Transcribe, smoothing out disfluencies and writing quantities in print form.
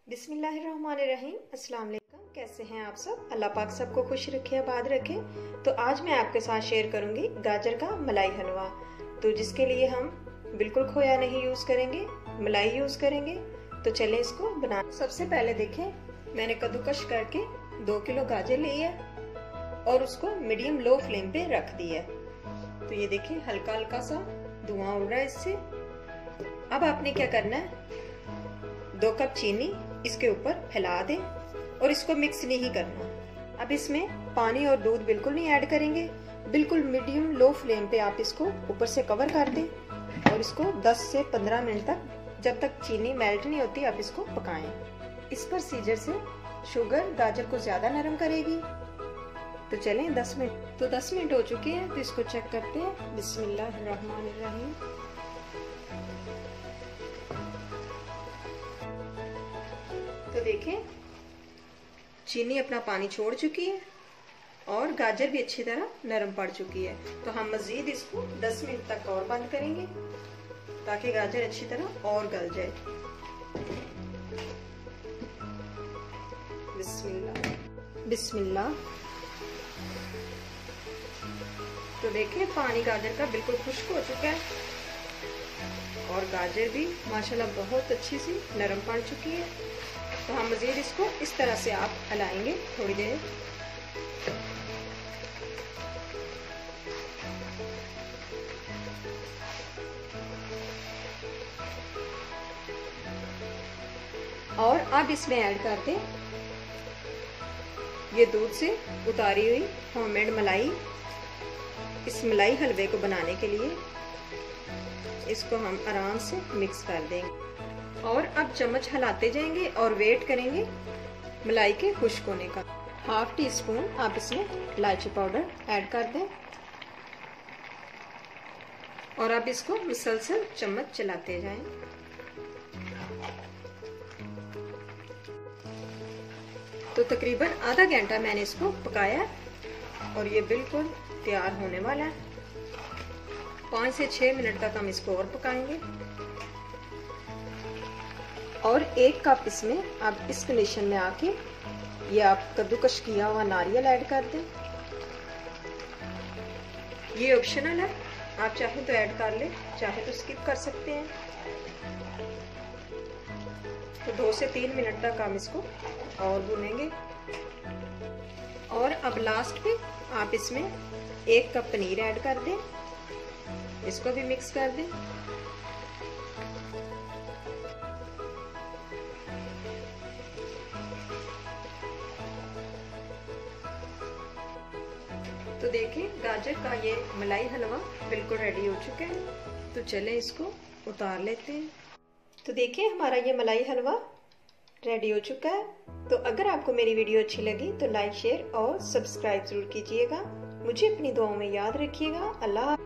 बिस्मिल्लाहिर्रहमानिर्रहीम। अस्सलाम वालेकुम। कैसे हैं आप सब? अल्लाह पाक सबको खुश रखे, आबाद रखे। तो आज मैं आपके साथ शेयर करूंगी गाजर का मलाई हलवा। तो जिसके लिए हम बिल्कुल खोया नहीं यूज़ करेंगे, मलाई यूज़ करेंगे। तो चलें इसको बना। सबसे पहले देखें, मैंने कद्दूकश करके 2 किलो गाजर ली है और उसको मीडियम लो फ्लेम पे रख दिया है। तो ये देखें, हल्का हल्का सा धुआं उड़ रहा है इससे। अब आपने क्या करना है, 2 कप चीनी इसके ऊपर फैला दें और इसको मिक्स नहीं करना। अब इसमें पानी और दूध बिल्कुल नहीं ऐड करेंगे। बिल्कुल मीडियम लो फ्लेम पे आप इसको ऊपर से कवर कर दें और इसको 10 से 15 मिनट तक, जब तक चीनी मेल्ट नहीं होती, आप इसको पकाएं। इस प्रोसीजर से शुगर गाजर को ज्यादा नरम करेगी। तो चलें 10 मिनट। तो 10 मिनट हो चुके हैं, तो इसको चेक करते हैं। बिस्मिल्लाहिर्रहमानिर्रहीम। तो देखें, चीनी अपना पानी छोड़ चुकी है और गाजर भी अच्छी तरह नरम पड़ चुकी है। तो हम मजीद इसको 10 मिनट तक और बंद करेंगे ताकि गाजर अच्छी तरह और गल जाए। बिस्मिल्लाह बिस्मिल्लाह। तो देखें, पानी गाजर का बिल्कुल खुश्क हो चुका है और गाजर भी माशाल्लाह बहुत अच्छी सी नरम पड़ चुकी है। तो हम मज़ीद इसको इस तरह से आप हिलाएंगे थोड़ी देर। और अब इसमें ऐड कर दें ये दूध से उतारी हुई होममेड मलाई। इस मलाई हलवे को बनाने के लिए इसको हम आराम से मिक्स कर देंगे और अब चम्मच हिलाते जाएंगे और वेट करेंगे मलाई के खुश्क होने का। 1/2 टीस्पून आप इसमें इलायची पाउडर ऐड कर दें और अब इसको मुसलसल चम्मच चलाते जाएं। तो तकरीबन आधा घंटा मैंने इसको पकाया और ये बिल्कुल तैयार होने वाला है। 5 से 6 मिनट तक हम इसको और पकाएंगे। और 1 कप इसमें अब इस कंडीशन में आके ये आप कद्दूकश किया हुआ नारियल ऐड कर दें। ये ऑप्शनल है, आप चाहे तो ऐड कर लें, चाहे तो स्किप कर सकते हैं। तो 2 से 3 मिनट तक हम इसको और भूनेंगे। और अब लास्ट पे आप इसमें 1 कप पनीर ऐड कर दें, इसको भी मिक्स कर दें। तो देखें, गाजर का ये मलाई हलवा बिल्कुल रेडी हो चुका है। तो चलें इसको उतार लेते हैं। तो देखें, हमारा ये मलाई हलवा रेडी हो चुका है। तो अगर आपको मेरी वीडियो अच्छी लगी तो लाइक, शेयर और सब्सक्राइब जरूर कीजिएगा। मुझे अपनी दुआओं में याद रखिएगा। अल्लाह।